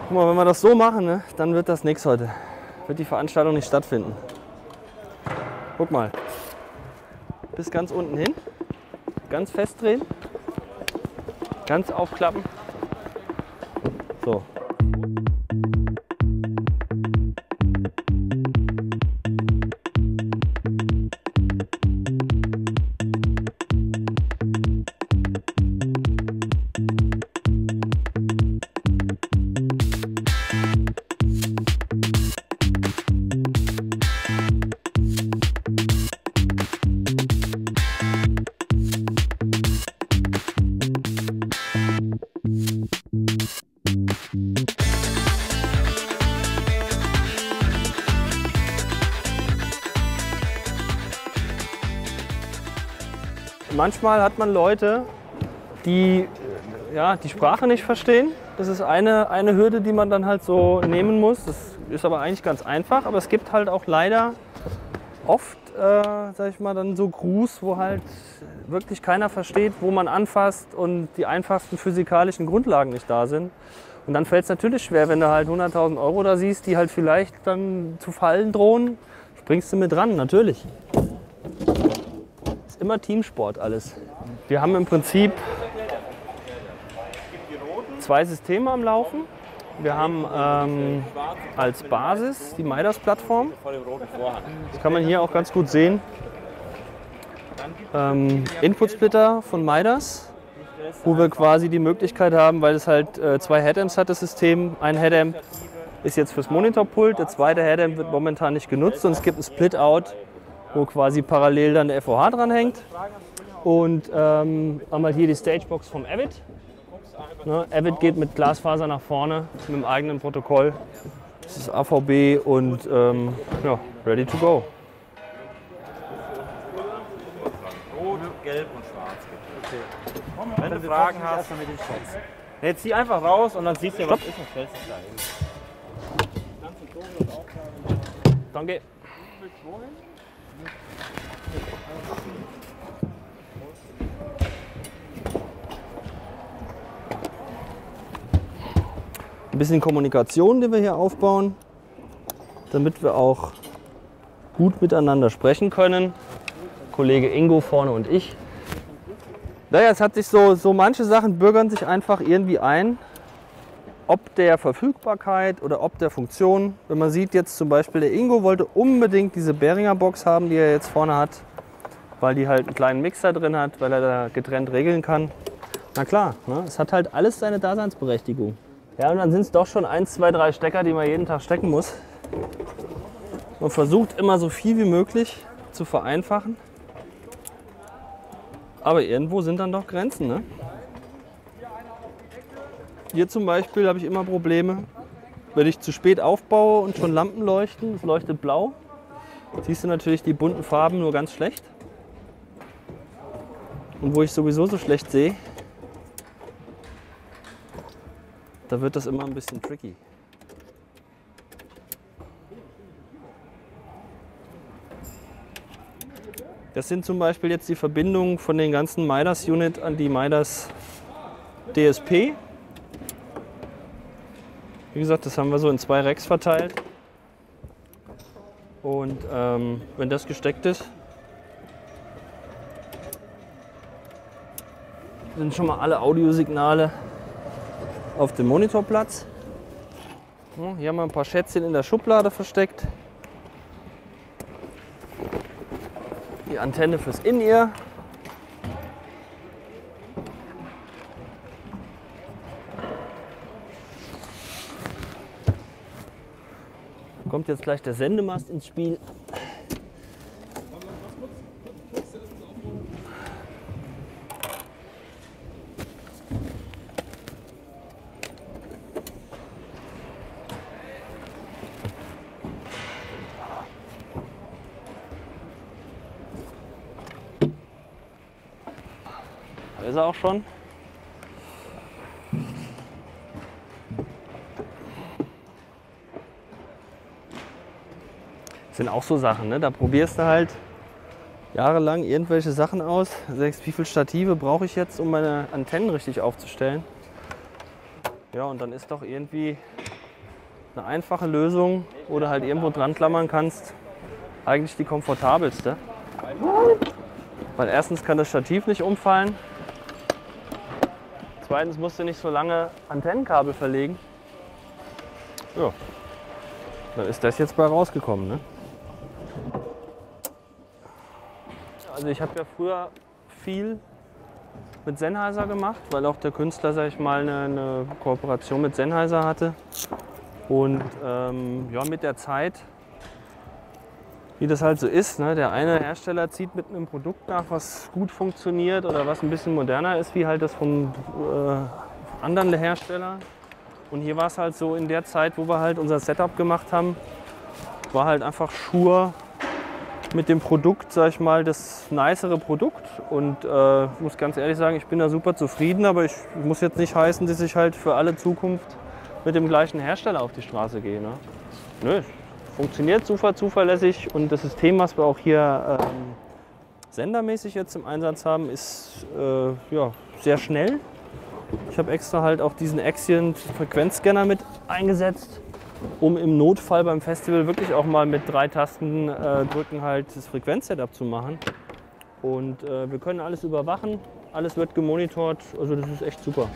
Guck mal, wenn wir das so machen, ne, dann wird das nichts heute. Wird die Veranstaltung nicht stattfinden. Guck mal. Bis ganz unten hin. Ganz fest drehen. Ganz aufklappen. So. Manchmal hat man Leute, die ja, die Sprache nicht verstehen. Das ist eine Hürde, die man dann halt so nehmen muss. Das ist aber eigentlich ganz einfach. Aber es gibt halt auch leider oft, sag ich mal, dann so Crews, wo halt wirklich keiner versteht, wo man anfasst und die einfachsten physikalischen Grundlagen nicht da sind. Und dann fällt es natürlich schwer, wenn du halt 100.000 € da siehst, die halt vielleicht dann zu fallen drohen, springst du mit dran, natürlich. Ist immer Teamsport alles. Wir haben im Prinzip 2 Systeme am Laufen. Wir haben als Basis die Midas-Plattform. Das kann man hier auch ganz gut sehen. Input-Splitter von Midas, wo wir quasi die Möglichkeit haben, weil es halt 2 Headamps hat, das System. Ein Headamp ist jetzt fürs Monitorpult, der zweite Headamp wird momentan nicht genutzt und es gibt ein Split-Out, wo quasi parallel dann der FOH dran hängt. Und haben wir hier die Stagebox vom Avid. Ne, Avid geht mit Glasfaser nach vorne, mit dem eigenen Protokoll. Das ist AVB und ja, ready to go. Rot, gelb und schwarz. Okay. Wenn du Fragen hast, dann mit den Shots. Jetzt zieh einfach raus und dann siehst du, was ist und stellst es da hin. Danke. Ein bisschen Kommunikation, die wir hier aufbauen, damit wir auch gut miteinander sprechen können. Kollege Ingo vorne und ich. Naja, es hat sich so manche Sachen bürgern sich einfach irgendwie ein, ob der Verfügbarkeit oder ob der Funktion. Wenn man sieht jetzt zum Beispiel, der Ingo wollte unbedingt diese Behringer Box haben, die er jetzt vorne hat, weil die halt einen kleinen Mixer drin hat, weil er da getrennt regeln kann. Na klar, ne? Es hat halt alles seine Daseinsberechtigung. Ja, und dann sind es doch schon 1, 2, 3 Stecker, die man jeden Tag stecken muss. Man versucht immer so viel wie möglich zu vereinfachen. Aber irgendwo sind dann doch Grenzen, ne? Hier zum Beispiel habe ich immer Probleme, wenn ich zu spät aufbaue und schon Lampen leuchten, es leuchtet blau. Siehst du natürlich die bunten Farben nur ganz schlecht. Und wo ich sowieso so schlecht sehe, da wird das immer ein bisschen tricky. Das sind zum Beispiel jetzt die Verbindungen von den ganzen Midas Unit an die Midas DSP. Wie gesagt, das haben wir so in 2 Racks verteilt. Und wenn das gesteckt ist, sind schon mal alle Audiosignale auf dem Monitorplatz. Hier haben wir ein paar Schätzchen in der Schublade versteckt. Die Antenne fürs In-Ear. Kommt jetzt gleich der Sendemast ins Spiel. Da ist er auch schon. Das sind auch so Sachen, ne? Da probierst du halt jahrelang irgendwelche Sachen aus. Sagst, wie viele Stative brauche ich jetzt, um meine Antennen richtig aufzustellen? Ja, und dann ist doch irgendwie eine einfache Lösung, wo du halt irgendwo dran klammern kannst, eigentlich die komfortabelste. Weil erstens kann das Stativ nicht umfallen, zweitens musst du nicht so lange Antennenkabel verlegen. Ja, dann ist das jetzt bei rausgekommen, ne? Also ich habe ja früher viel mit Sennheiser gemacht, weil auch der Künstler, sag ich mal, eine Kooperation mit Sennheiser hatte. Und ja, mit der Zeit, wie das halt so ist, ne? Der eine Hersteller zieht mit einem Produkt nach, was gut funktioniert oder was ein bisschen moderner ist, wie halt das vom anderen Hersteller. Und hier war es halt so in der Zeit, wo wir halt unser Setup gemacht haben, war halt einfach Shure mit dem Produkt, sag ich mal, das nicere Produkt. Und ich muss ganz ehrlich sagen, ich bin da super zufrieden, aber ich muss jetzt nicht heißen, dass ich halt für alle Zukunft mit dem gleichen Hersteller auf die Straße gehe. Ne? Nö, funktioniert super zuverlässig und das System, was wir auch hier sendermäßig jetzt im Einsatz haben, ist ja, sehr schnell. Ich habe extra halt auch diesen Axient-Frequenzscanner mit eingesetzt, um im Notfall beim Festival wirklich auch mal mit 3 Tasten drücken halt das Frequenzsetup zu machen. Und wir können alles überwachen, alles wird gemonitort, also das ist echt super.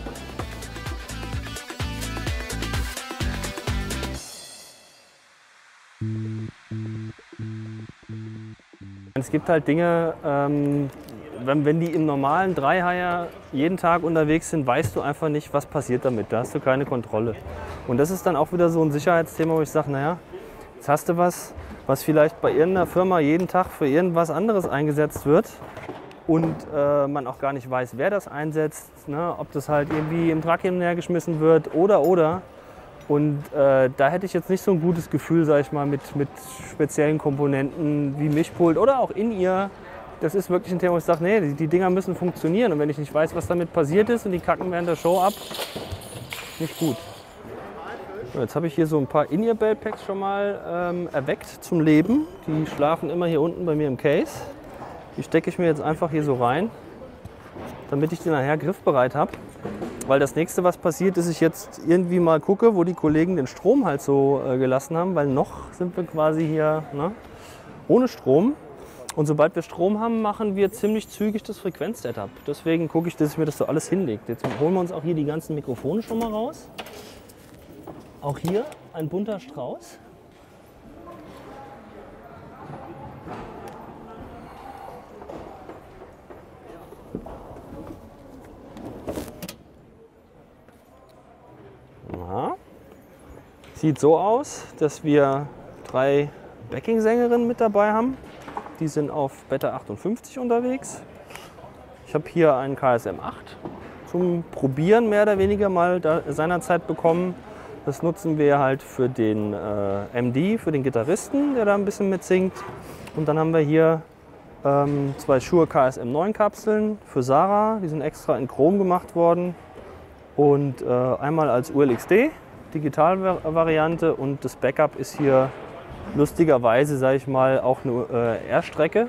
Es gibt halt Dinge, wenn die im normalen Dreihaier jeden Tag unterwegs sind, weißt du einfach nicht, was passiert damit. Da hast du keine Kontrolle. Und das ist dann auch wieder so ein Sicherheitsthema, wo ich sage, naja, jetzt hast du was vielleicht bei irgendeiner Firma jeden Tag für irgendwas anderes eingesetzt wird und man auch gar nicht weiß, wer das einsetzt, ne? Ob das halt irgendwie im Truck hinterhergeschmissen wird oder. Und da hätte ich jetzt nicht so ein gutes Gefühl, sag ich mal, mit speziellen Komponenten wie Mischpult oder auch in ihr. Das ist wirklich ein Thema, wo ich sage, nee, die Dinger müssen funktionieren. Und wenn ich nicht weiß, was damit passiert ist und die kacken während der Show ab, nicht gut. So, jetzt habe ich hier so ein paar In-Ear-Bellpacks schon mal erweckt zum Leben. Die schlafen immer hier unten bei mir im Case. Die stecke ich mir jetzt einfach hier so rein, damit ich die nachher griffbereit habe. Weil das nächste, was passiert, ist, ich jetzt irgendwie mal gucke, wo die Kollegen den Strom halt so gelassen haben, weil noch sind wir quasi hier, ne, ohne Strom. Und sobald wir Strom haben, machen wir ziemlich zügig das Frequenzsetup. Deswegen gucke ich, dass ich mir das so alles hinlegt. Jetzt holen wir uns auch hier die ganzen Mikrofone schon mal raus. Auch hier ein bunter Strauß. Ja. Sieht so aus, dass wir 3 Backing-Sängerinnen mit dabei haben. Die sind auf Beta 58 unterwegs. Ich habe hier einen KSM 8 zum Probieren mehr oder weniger mal seinerzeit bekommen. Das nutzen wir halt für den MD, für den Gitarristen, der da ein bisschen mitsingt. Und dann haben wir hier 2 Shure KSM 9 Kapseln für Sarah. Die sind extra in Chrom gemacht worden. Und einmal als ULXD, Digitalvariante, und das Backup ist hier lustigerweise, sage ich mal, auch eine R-Strecke.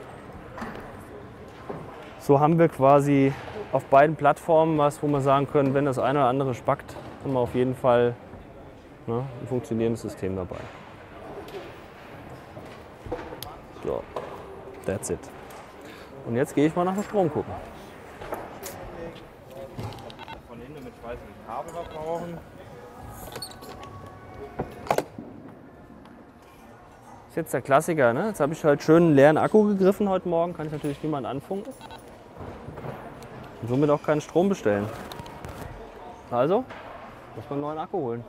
So haben wir quasi auf beiden Plattformen was, wo wir sagen können, wenn das eine oder andere spackt, haben wir auf jeden Fall, ne, ein funktionierendes System dabei. So, that's it. Und jetzt gehe ich mal nach dem Strom gucken. Von hinten mit Schweiß und Kabel was brauchen. Das ist jetzt der Klassiker, ne? Jetzt habe ich halt schön einen leeren Akku gegriffen heute Morgen, kann ich natürlich niemand anfunken. Und somit auch keinen Strom bestellen. Also muss man einen neuen Akku holen.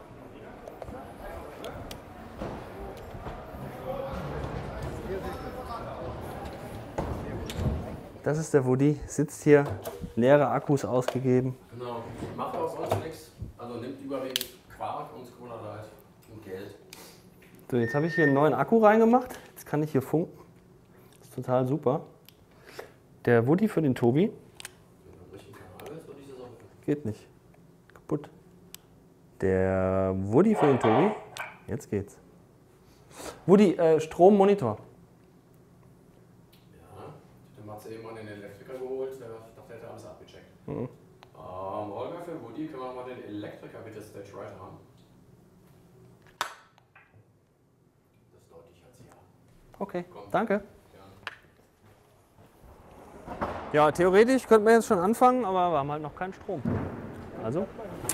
Das ist der Woody, sitzt hier, leere Akkus ausgegeben. Genau, macht auch sonst nichts. Also nimmt überwiegend Quark und Cola Light und Geld. So, jetzt habe ich hier einen neuen Akku reingemacht. Jetzt kann ich hier funken. Das ist total super. Der Woody für den Tobi. Geht nicht. Kaputt. Der Woody für den Tobi. Jetzt geht's. Woody, Strommonitor. Ja, dann hat sie eben mal den Elektriker geholt. Der dachte, er hätte alles abgecheckt. Holger, für Woody können wir mal den Elektriker bitte Stage Right haben. Okay, danke. Ja, theoretisch könnten wir jetzt schon anfangen, aber wir haben halt noch keinen Strom. Also.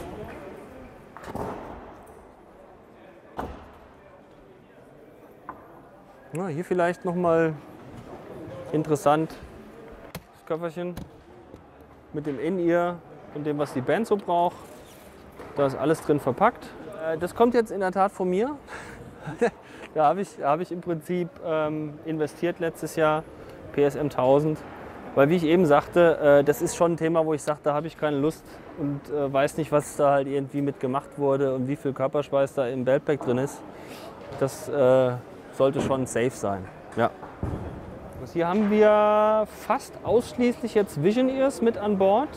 Na, hier vielleicht nochmal interessant das Köfferchen mit dem In-Ear und dem, was die Band so braucht. Da ist alles drin verpackt. Das kommt jetzt in der Tat von mir. Da habe ich im Prinzip investiert letztes Jahr, PSM 1000. Weil, wie ich eben sagte, das ist schon ein Thema, wo ich sage, da habe ich keine Lust und weiß nicht, was da halt irgendwie mit gemacht wurde und wie viel Körperschweiß da im Beltpack drin ist. Das sollte schon safe sein. Ja. Hier haben wir fast ausschließlich jetzt Vision Ears mit an Bord.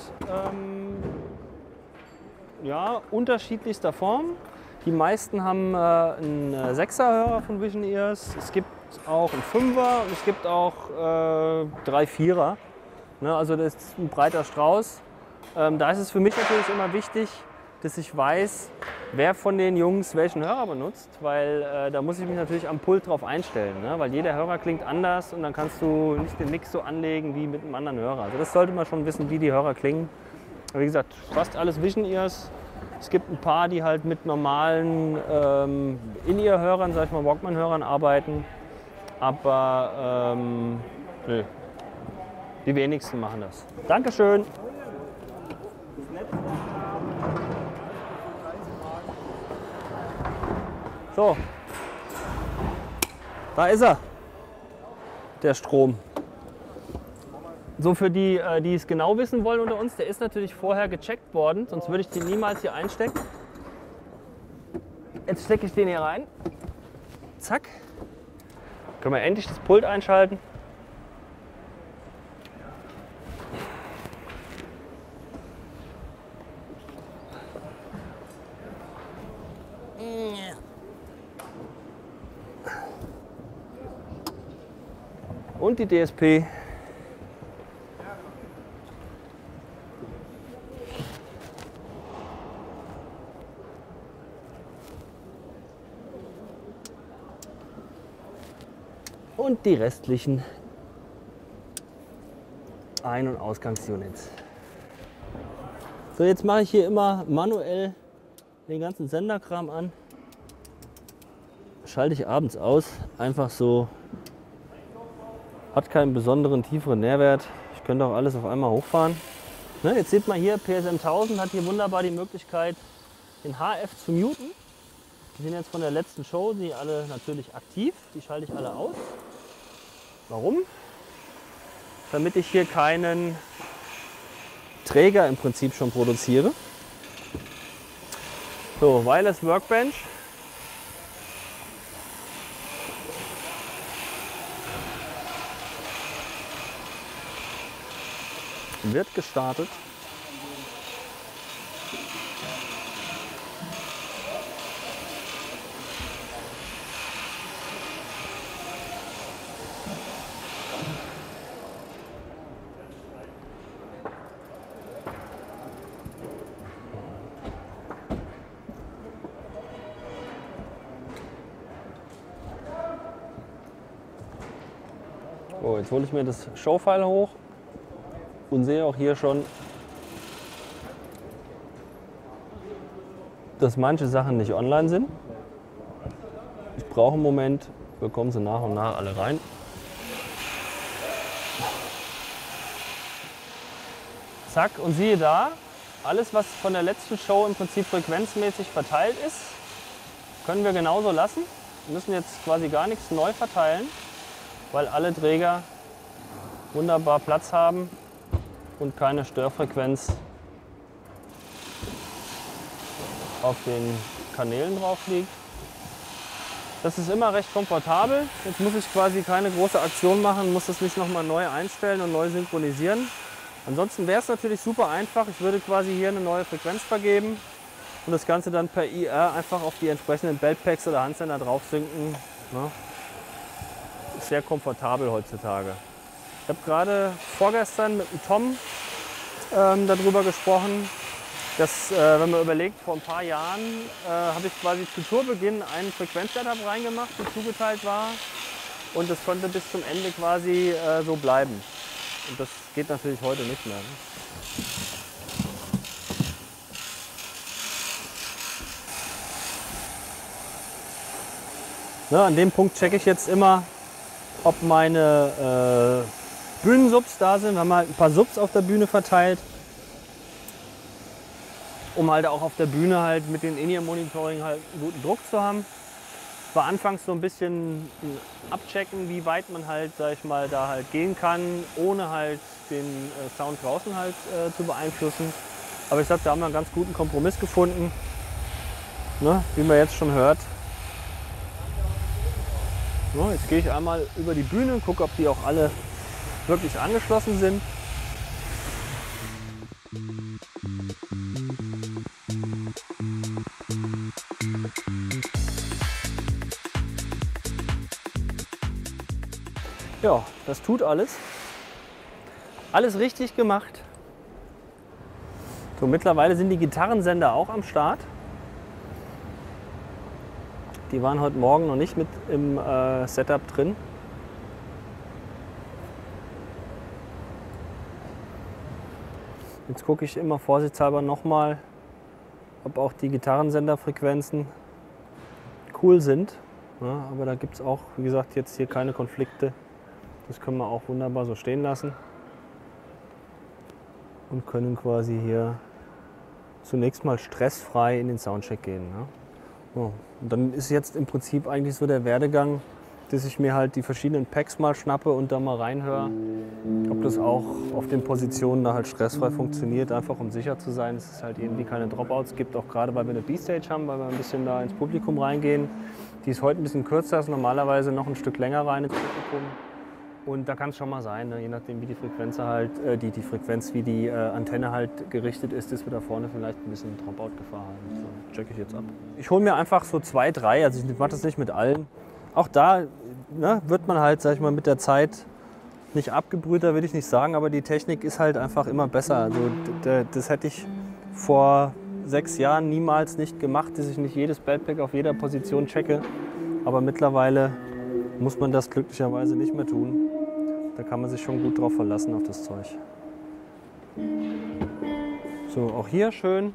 Ja, unterschiedlichster Form. Die meisten haben einen 6er-Hörer von Vision Ears. Es gibt auch einen 5er und es gibt auch 3 4er. Ne, also das ist ein breiter Strauß. Da ist es für mich natürlich immer wichtig, dass ich weiß, wer von den Jungs welchen Hörer benutzt, weil da muss ich mich natürlich am Pult drauf einstellen, ne? Weil jeder Hörer klingt anders und dann kannst du nicht den Mix so anlegen wie mit einem anderen Hörer. Also das sollte man schon wissen, wie die Hörer klingen. Aber wie gesagt, fast alles Vision Ears. Es gibt ein paar, die halt mit normalen In-Ear-Hörern, sag ich mal Walkman-Hörern arbeiten, aber nö. Die wenigsten machen das. Dankeschön. So, da ist er, der Strom. So für die, die es genau wissen wollen unter uns, der ist natürlich vorher gecheckt worden, sonst würde ich den niemals hier einstecken. Jetzt stecke ich den hier rein. Zack. Können wir endlich das Pult einschalten. Und die DSP. Und die restlichen Ein- und Ausgangsunits. So, jetzt mache ich hier immer manuell den ganzen Senderkram an. Schalte ich abends aus, einfach so. Hat keinen besonderen tieferen Nährwert. Ich könnte auch alles auf einmal hochfahren. Ne, jetzt sieht man hier, PSM 1000 hat hier wunderbar die Möglichkeit, den HF zu muten. Die sind jetzt von der letzten Show, die alle natürlich aktiv. Die schalte ich alle aus. Warum? Damit ich hier keinen Träger im Prinzip schon produziere. So, Wireless Workbench. Wird gestartet. So, jetzt hole ich mir das Showfile hoch. Und sehe auch hier schon, dass manche Sachen nicht online sind. Ich brauche einen Moment, bekommen sie nach und nach alle rein. Zack, und siehe da, alles was von der letzten Show im Prinzip frequenzmäßig verteilt ist, können wir genauso lassen. Wir müssen jetzt quasi gar nichts neu verteilen, weil alle Träger wunderbar Platz haben und keine Störfrequenz auf den Kanälen drauf liegt. Das ist immer recht komfortabel. Jetzt muss ich quasi keine große Aktion machen, muss das nicht nochmal neu einstellen und neu synchronisieren. Ansonsten wäre es natürlich super einfach. Ich würde quasi hier eine neue Frequenz vergeben und das Ganze dann per IR einfach auf die entsprechenden Beltpacks oder Handsender drauf synken. Ne? Ist sehr komfortabel heutzutage. Ich habe gerade vorgestern mit dem Tom darüber gesprochen, dass, wenn man überlegt, vor ein paar Jahren habe ich quasi zu Tourbeginn einen Frequenzsetup reingemacht, die zugeteilt war. und das konnte bis zum Ende quasi so bleiben. Und das geht natürlich heute nicht mehr. Ne? Ne, an dem Punkt checke ich jetzt immer, ob meine Bühnensubs da sind. Wir haben halt ein paar Subs auf der Bühne verteilt, um halt auch auf der Bühne halt mit den In-Ear-Monitoring halt einen guten Druck zu haben. War anfangs so ein bisschen ein Abchecken, wie weit man halt, sag ich mal, da halt gehen kann, ohne halt den Sound draußen halt zu beeinflussen. Aber ich glaube, da haben wir einen ganz guten Kompromiss gefunden, ne, wie man jetzt schon hört. Ja, jetzt gehe ich einmal über die Bühne und gucke, ob die auch alle wirklich angeschlossen sind. Ja, das tut alles. Alles richtig gemacht. So, mittlerweile sind die Gitarrensender auch am Start. Die waren heute Morgen noch nicht mit im Setup drin. Jetzt gucke ich immer vorsichtshalber nochmal, ob auch die Gitarrensenderfrequenzen cool sind. Ja, aber da gibt es auch, wie gesagt, jetzt hier keine Konflikte. Das können wir auch wunderbar so stehen lassen. Und können quasi hier zunächst mal stressfrei in den Soundcheck gehen. Ne? So. Und dann ist jetzt im Prinzip eigentlich so der Werdegang, dass ich mir halt die verschiedenen Packs mal schnappe und da mal reinhöre, ob das auch auf den Positionen da halt stressfrei funktioniert, einfach um sicher zu sein, dass es halt irgendwie keine Dropouts gibt, auch gerade weil wir eine B-Stage haben, weil wir ein bisschen da ins Publikum reingehen. Die ist heute ein bisschen kürzer, ist normalerweise noch ein Stück länger rein ins Publikum. Und da kann es schon mal sein, ne, je nachdem wie die Frequenz halt, die Frequenz, wie die Antenne halt gerichtet ist, dass wir da vorne vielleicht ein bisschen Dropout-Gefahr haben. So, check ich jetzt ab. Ich hole mir einfach so 2, 3, also ich mache das nicht mit allen. Auch da, ne, wird man halt, sag ich mal, mit der Zeit nicht abgebrühter, will ich nicht sagen, aber die Technik ist halt einfach immer besser. Also das hätte ich vor 6 Jahren niemals nicht gemacht, dass ich nicht jedes Badpack auf jeder Position checke. Aber mittlerweile muss man das glücklicherweise nicht mehr tun. Da kann man sich schon gut drauf verlassen auf das Zeug. So, auch hier schön.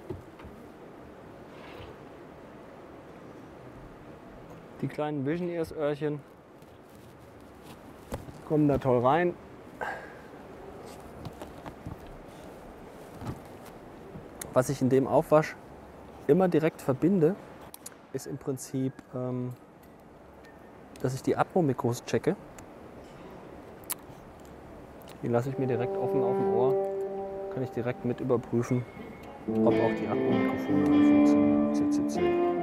Die kleinen Vision Ears Öhrchen kommen da toll rein. Was ich in dem Aufwasch immer direkt verbinde, ist im Prinzip, dass ich die Atmo-Mikros checke. Die lasse ich mir direkt offen auf dem Ohr. Kann ich direkt mit überprüfen, ob auch die Atmo-Mikrofone funktionieren. CCC.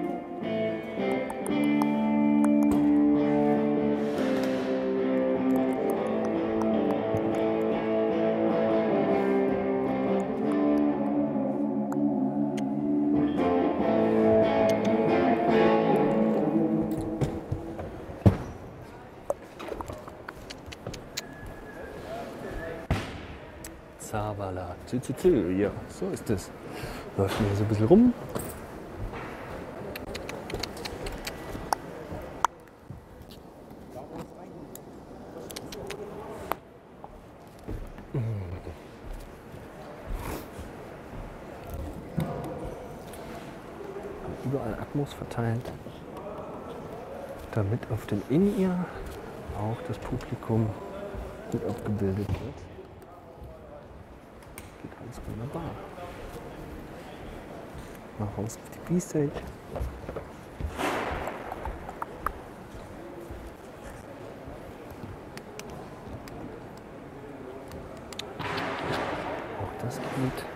Zabala. Ja, so ist es. Läuft mir so ein bisschen rum. Überall Atmos verteilt, damit auf dem In-Ear auch das Publikum gut abgebildet wird. Geht alles wunderbar. Mal raus auf die B-Stage. Auch das geht.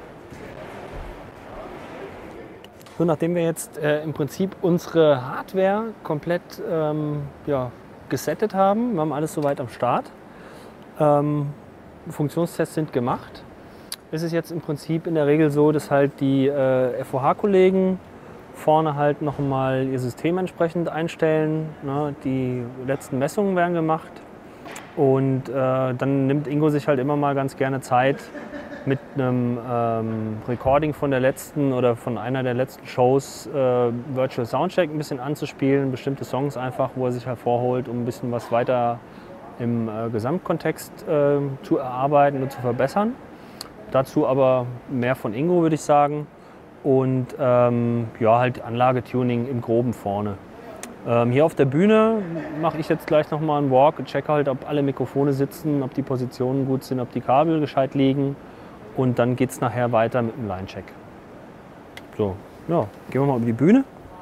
So, nachdem wir jetzt im Prinzip unsere Hardware komplett gesettet haben, wir haben alles soweit am Start, Funktionstests sind gemacht, ist es jetzt im Prinzip in der Regel so, dass halt die FOH-Kollegen vorne halt nochmal ihr System entsprechend einstellen. Ne? Die letzten Messungen werden gemacht und dann nimmt Ingo sich halt immer mal ganz gerne Zeit, mit einem Recording von der letzten oder von einer der letzten Shows Virtual Soundcheck ein bisschen anzuspielen, bestimmte Songs einfach, wo er sich hervorholt, um ein bisschen was weiter im Gesamtkontext zu erarbeiten und zu verbessern. Dazu aber mehr von Ingo, würde ich sagen. Und ja, halt Anlagetuning im Groben vorne. Hier auf der Bühne mache ich jetzt gleich nochmal einen Walk und checke halt, ob alle Mikrofone sitzen, ob die Positionen gut sind, ob die Kabel gescheit liegen. Und dann geht es nachher weiter mit dem Line-Check. So, ja, gehen wir mal über die Bühne.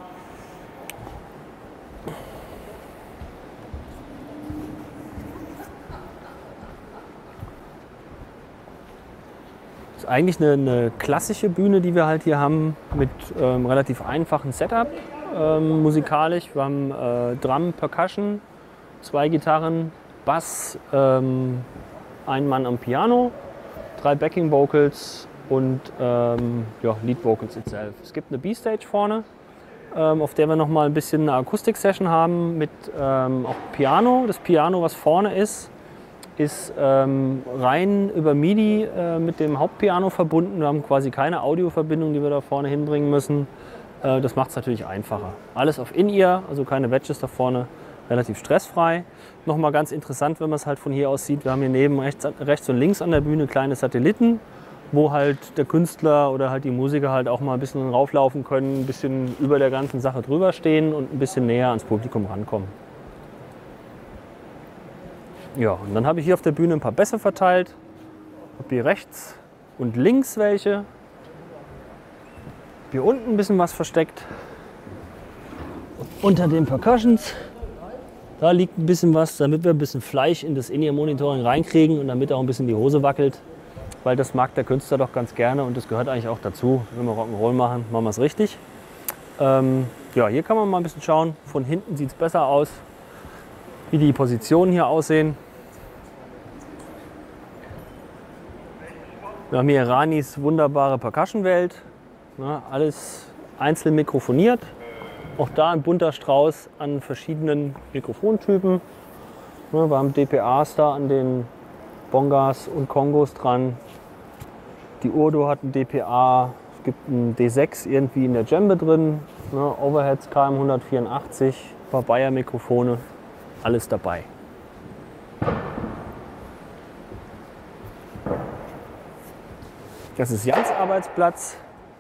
Das ist eigentlich eine klassische Bühne, die wir halt hier haben, mit relativ einfachem Setup. Musikalisch. Wir haben Drum, Percussion, 2 Gitarren, Bass, ein Mann am Piano, 3 Backing Vocals und ja, Lead Vocals itself. Es gibt eine B-Stage vorne, auf der wir noch mal ein bisschen eine Akustik-Session haben mit auch Piano. Das Piano, was vorne ist rein über MIDI mit dem Hauptpiano verbunden. Wir haben quasi keine Audioverbindung, die wir da vorne hinbringen müssen. Das macht es natürlich einfacher. Alles auf In-Ear, also keine Wedges da vorne, relativ stressfrei. Nochmal ganz interessant, wenn man es halt von hier aus sieht, wir haben hier neben rechts und links an der Bühne kleine Satelliten, wo halt der Künstler oder halt die Musiker halt auch mal ein bisschen rauflaufen können, ein bisschen über der ganzen Sache drüber stehen und ein bisschen näher ans Publikum rankommen. Ja, und dann habe ich hier auf der Bühne ein paar Bässe verteilt. Ich habe hier rechts und links welche. Hier unten ein bisschen was versteckt. Unter den Percussions, da liegt ein bisschen was, damit wir ein bisschen Fleisch in das In-Ear-Monitoring reinkriegen und damit auch ein bisschen die Hose wackelt. Weil das mag der Künstler doch ganz gerne und das gehört eigentlich auch dazu. Wenn wir Rock'n'Roll machen, machen wir es richtig. Ja, hier kann man mal ein bisschen schauen. Von hinten sieht es besser aus, wie die Positionen hier aussehen. Wir haben hier Ranis wunderbare Percussion-Welt. Ja, alles einzeln mikrofoniert. Auch da ein bunter Strauß an verschiedenen Mikrofontypen. Ja, wir haben DPAs da an den Bongas und Kongos dran. Die Urdu hat ein DPA. Es gibt ein D6 irgendwie in der Djembe drin. Ja, Overheads KM 184, ein paar Bayer-Mikrofone. Alles dabei. Das ist Jans Arbeitsplatz.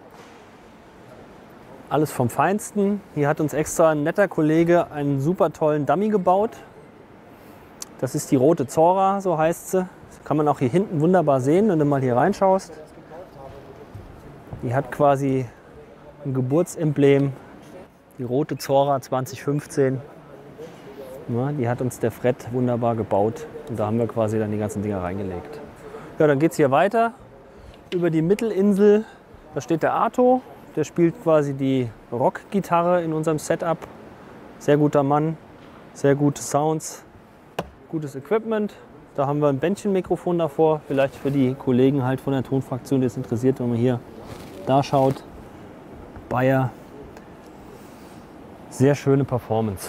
Alles vom Feinsten. Hier hat uns extra ein netter Kollege einen super tollen Dummy gebaut. Das ist die rote Zora, so heißt sie. Das kann man auch hier hinten wunderbar sehen, wenn du mal hier reinschaust. Die hat quasi ein Geburtsemblem. Die rote Zora 2015. Ja, die hat uns der Fred wunderbar gebaut. Und da haben wir quasi dann die ganzen Dinger reingelegt. Ja, dann geht es hier weiter. Über die Mittelinsel, da steht der Arto, der spielt quasi die Rockgitarre in unserem Setup. Sehr guter Mann, sehr gute Sounds, gutes Equipment. Da haben wir ein Bändchenmikrofon davor, vielleicht für die Kollegen halt von der Tonfraktion, die es interessiert, wenn man hier da schaut. Bayer, sehr schöne Performance.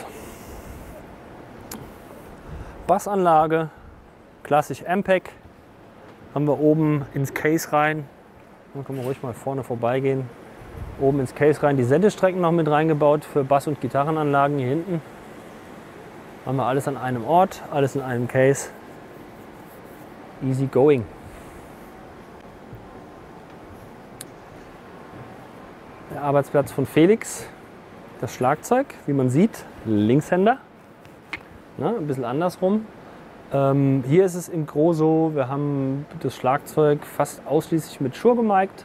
Bassanlage, klassisch Ampeg. Haben wir oben ins Case rein, dann können wir ruhig mal vorne vorbeigehen, oben ins Case rein die Sendestrecken noch mit reingebaut für Bass- und Gitarrenanlagen hier hinten. Haben wir alles an einem Ort, alles in einem Case. Easy going. Der Arbeitsplatz von Felix, das Schlagzeug, wie man sieht, Linkshänder, ne, ein bisschen andersrum. Hier ist es im Gros so, wir haben das Schlagzeug fast ausschließlich mit Shure gemiked.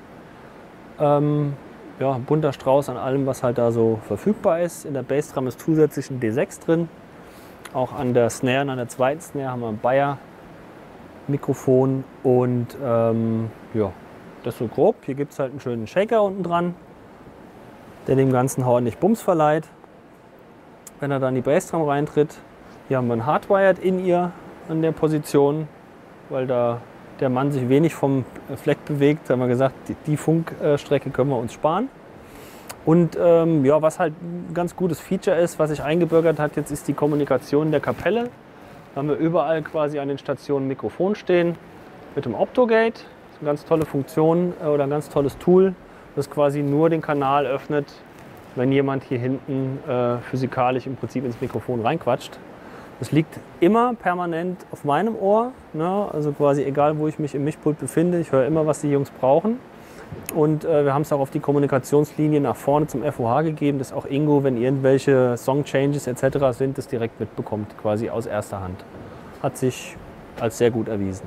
Ja, bunter Strauß an allem, was halt da so verfügbar ist. In der Bassdrum ist zusätzlich ein D6 drin. Auch an der Snare und an der zweiten Snare haben wir ein Bayer Mikrofon und ja, das so grob. Hier gibt es halt einen schönen Shaker unten dran, der dem Ganzen ordentlich Bums verleiht, wenn er dann in die Bassdrum reintritt. Hier haben wir ein Hardwired In-Ear an der Position, weil da der Mann sich wenig vom Fleck bewegt. Da haben wir gesagt, die Funkstrecke können wir uns sparen. Und ja, was halt ein ganz gutes Feature ist, was sich eingebürgert hat jetzt, ist die Kommunikation der Kapelle. Da haben wir überall quasi an den Stationen ein Mikrofon stehen mit dem Optogate. Das eine ganz tolle Funktion oder ein ganz tolles Tool, das quasi nur den Kanal öffnet, wenn jemand hier hinten physikalisch im Prinzip ins Mikrofon reinquatscht. Das liegt immer permanent auf meinem Ohr, ne? Also quasi egal, wo ich mich im Mischpult befinde, ich höre immer, was die Jungs brauchen. Und wir haben es auch auf die Kommunikationslinie nach vorne zum FOH gegeben, dass auch Ingo, wenn irgendwelche Song-Changes etc. sind, das direkt mitbekommt, quasi aus erster Hand. Hat sich als sehr gut erwiesen.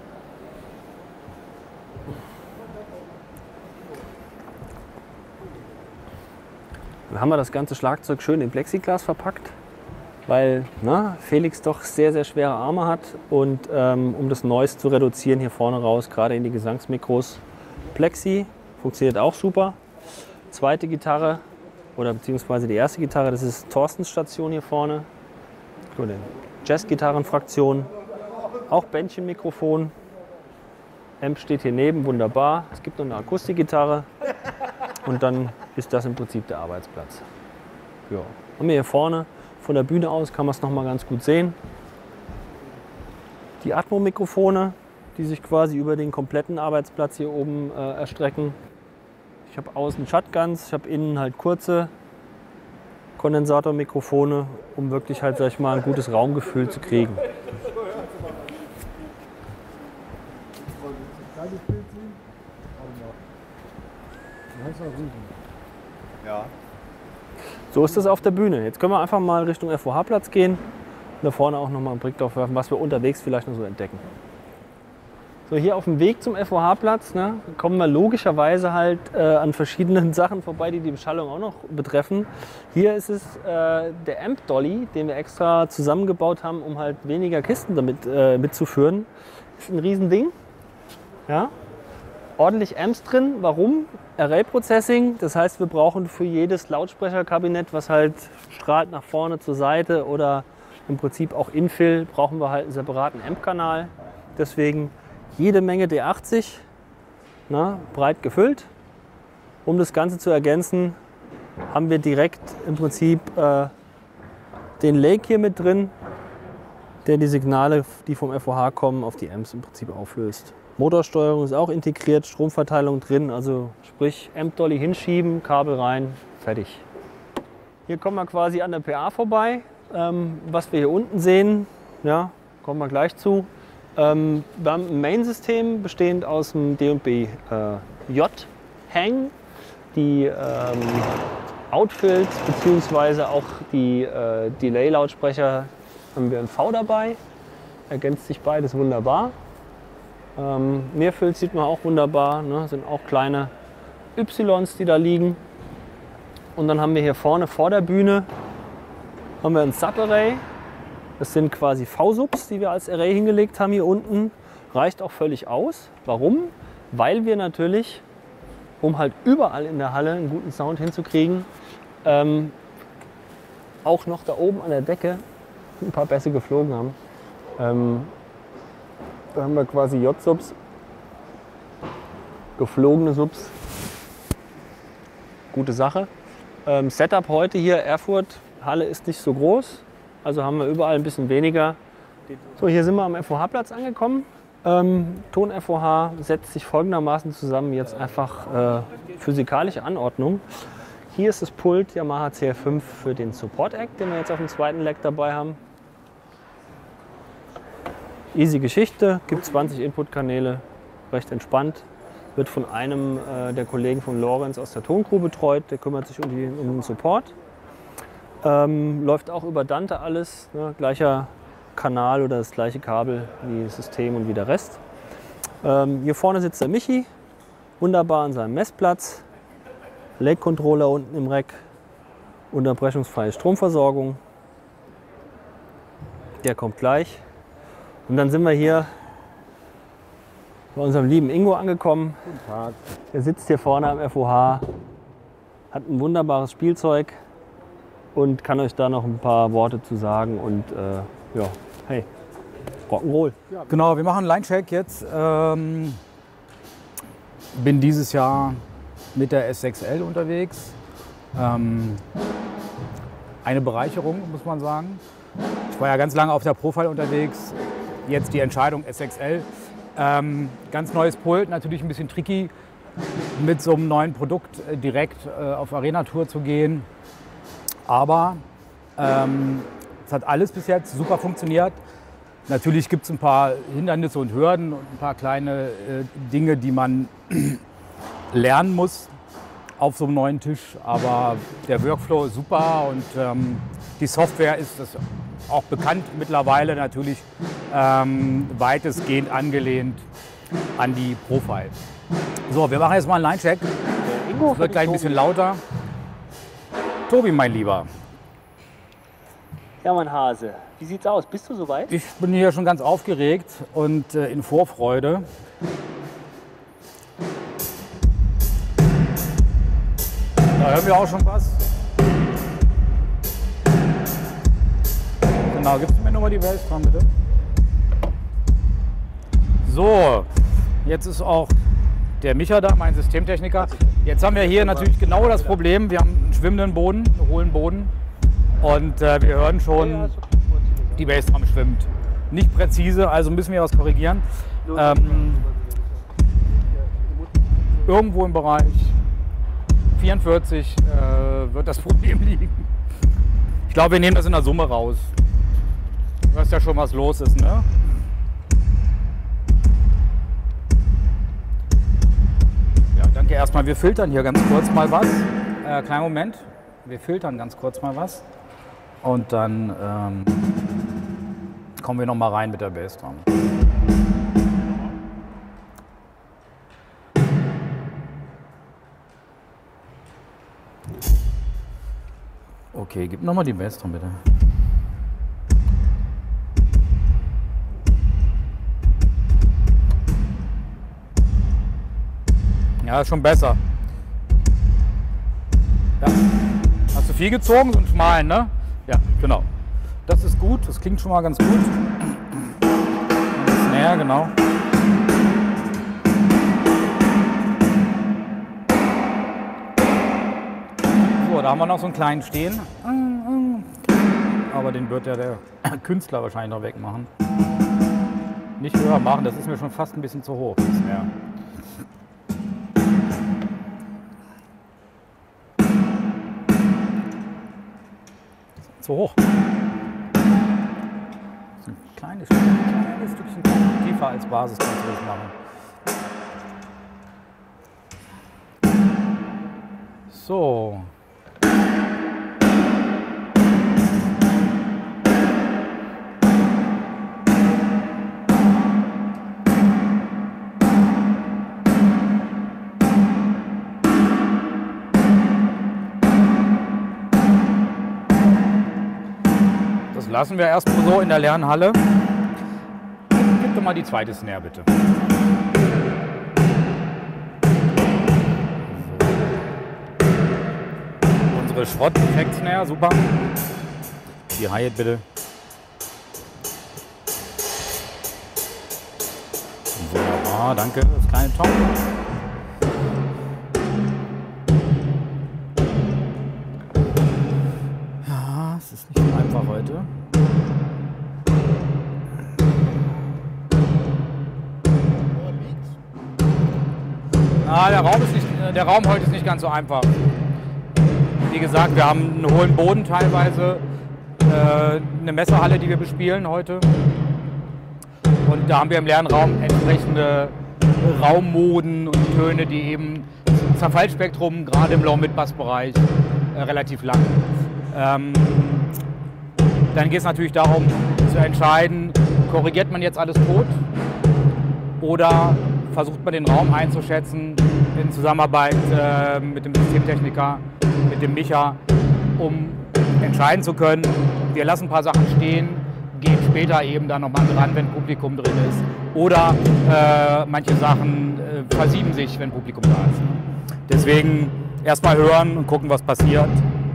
Dann haben wir das ganze Schlagzeug schön in Plexiglas verpackt, weil Felix doch sehr, sehr schwere Arme hat. Und um das Noise zu reduzieren, hier vorne raus, gerade in die Gesangsmikros, Plexi, funktioniert auch super. Zweite Gitarre, oder beziehungsweise die erste Gitarre, das ist Thorstens Station hier vorne. Jazz-Gitarrenfraktion, auch Bändchenmikrofon. Amp steht hier neben, wunderbar. Es gibt noch eine Akustikgitarre und dann ist das im Prinzip der Arbeitsplatz. Ja. Haben wir hier vorne, von der Bühne aus kann man es noch mal ganz gut sehen. Die Atmo-Mikrofone, die sich quasi über den kompletten Arbeitsplatz hier oben erstrecken. Ich habe außen Shotguns, ich habe innen halt kurze Kondensatormikrofone, um wirklich halt, sag ich mal, ein gutes Raumgefühl zu kriegen. Ja. So ist das auf der Bühne. Jetzt können wir einfach mal Richtung FOH-Platz gehen und da vorne auch noch mal einen Blick drauf werfen, was wir unterwegs vielleicht noch so entdecken. So, hier auf dem Weg zum FOH-Platz kommen wir logischerweise halt an verschiedenen Sachen vorbei, die die Beschallung auch noch betreffen. Hier ist es der Amp-Dolly, den wir extra zusammengebaut haben, um halt weniger Kisten damit mitzuführen. Ist ein Riesending. Ja? Ordentlich Amps drin. Warum? Array-Processing. Das heißt, wir brauchen für jedes Lautsprecherkabinett, was halt strahlt nach vorne zur Seite oder im Prinzip auch Infill, brauchen wir halt einen separaten Amp-Kanal. Deswegen jede Menge D80, breit gefüllt. Um das Ganze zu ergänzen, haben wir direkt im Prinzip den Lake hier mit drin, der die Signale, die vom FOH kommen, auf die Amps im Prinzip auflöst. Motorsteuerung ist auch integriert, Stromverteilung drin, also sprich Amp-Dolly hinschieben, Kabel rein, fertig. Hier kommen wir quasi an der PA vorbei. Was wir hier unten sehen, kommen wir gleich zu. Wir haben ein Main-System bestehend aus dem D&B J-Hang, die Outfills bzw. auch die Delay-Lautsprecher haben wir im V dabei. Ergänzt sich beides wunderbar. Mehrfills sieht man auch wunderbar, sind auch kleine Ys, die da liegen. Und dann haben wir hier vorne vor der Bühne haben wir ein Sub-Array. Das sind quasi V-Subs, die wir als Array hingelegt haben hier unten. Reicht auch völlig aus. Warum? Weil wir natürlich, um halt überall in der Halle einen guten Sound hinzukriegen, auch noch da oben an der Decke ein paar Bässe geflogen haben. Da haben wir quasi J-Subs, geflogene Subs. Gute Sache. Setup heute hier Erfurt, Halle ist nicht so groß, also haben wir überall ein bisschen weniger. So, hier sind wir am FOH-Platz angekommen. Ton-FOH setzt sich folgendermaßen zusammen, jetzt einfach physikalische Anordnung. Hier ist das Pult Yamaha CR5 für den Support-Act, den wir jetzt auf dem zweiten Leg dabei haben. Easy Geschichte, gibt 20 Input-Kanäle, recht entspannt. Wird von einem der Kollegen von Lorenz aus der Toncrew betreut, der kümmert sich um den Support. Läuft auch über Dante alles, gleicher Kanal oder das gleiche Kabel wie das System und wie der Rest. Hier vorne sitzt der Michi, wunderbar an seinem Messplatz. Lake-Controller unten im Rack, unterbrechungsfreie Stromversorgung. Der kommt gleich. Und dann sind wir hier bei unserem lieben Ingo angekommen. Guten Tag. Der sitzt hier vorne am FOH, hat ein wunderbares Spielzeug und kann euch da noch ein paar Worte zu sagen. Und ja, hey, Rock'n'Roll. Genau, wir machen einen Line-Check jetzt. Bin dieses Jahr mit der S6L unterwegs. Eine Bereicherung, muss man sagen. Ich war ja ganz lange auf der Profile unterwegs. Jetzt die Entscheidung S6L Ganz neues Pult, natürlich ein bisschen tricky, mit so einem neuen Produkt direkt auf Arena-Tour zu gehen. Aber es hat alles bis jetzt super funktioniert. Natürlich gibt es ein paar Hindernisse und Hürden und ein paar kleine Dinge, die man lernen muss auf so einem neuen Tisch. Aber der Workflow ist super und die Software ist das auch bekannt mittlerweile natürlich weitestgehend angelehnt an die Profile. So, wir machen jetzt mal einen Line-Check. Es wird gleich ein bisschen lauter. Tobi, mein Lieber. Ja, mein Hase, wie sieht's aus? Bist du soweit? Ich bin hier schon ganz aufgeregt und in Vorfreude. Da hören wir auch schon was. Genau, gibst du mir nochmal die Bassdrum, bitte? So, jetzt ist auch der Micha da, mein Systemtechniker. Jetzt haben wir hier natürlich genau das Problem. Wir haben einen schwimmenden Boden, einen hohlen Boden. Und wir hören schon, die Bassdrum schwimmt. Nicht präzise, also müssen wir was korrigieren. Irgendwo im Bereich 44 wird das Problem liegen. Ich glaube, wir nehmen das in der Summe raus. Du weißt ja schon, was los ist, ne? Ja, danke erstmal. Wir filtern hier ganz kurz mal was. Kleinen Moment. Wir filtern ganz kurz mal was. Und dann kommen wir noch mal rein mit der Bassdrum. Okay, gib noch mal die Bassdrum bitte. Ja, ist schon besser. Ja. Hast du viel gezogen? So einen schmalen, ne? Ja, genau. Das ist gut, das klingt schon mal ganz gut. Das Snare, genau. So, da haben wir noch so einen kleinen stehen. Aber den wird ja der Künstler wahrscheinlich noch wegmachen. Nicht höher machen, das ist mir schon fast ein bisschen zu hoch. Das Snare. Zu hoch. Ein kleines Stückchen tiefer als Basis kannst du das machen. So. Lassen wir erstmal so in der Lernhalle. Gib doch mal die zweite Snare, bitte. So. Unsere Schrott-Effekt-Snare, super. Die Hi-Hat bitte. Wunderbar, danke. Das kleine Tom. Ja, es ist nicht so einfach heute. Ah, der Raum heute ist nicht ganz so einfach. Wie gesagt, wir haben einen hohen Boden teilweise, eine Messerhalle, die wir bespielen heute. Und da haben wir im Lernraum entsprechende Raummoden und Töne, die eben das Zerfallsspektrum gerade im Low-Mid-Bass-Bereich relativ lang. Dann geht es natürlich darum zu entscheiden, korrigiert man jetzt alles tot oder versucht man den Raum einzuschätzen in Zusammenarbeit mit dem Systemtechniker, mit dem Micha, um entscheiden zu können, wir lassen ein paar Sachen stehen, gehen später eben dann nochmal dran, wenn Publikum drin ist. Oder manche Sachen versieben sich, wenn Publikum da ist. Deswegen erstmal hören und gucken, was passiert.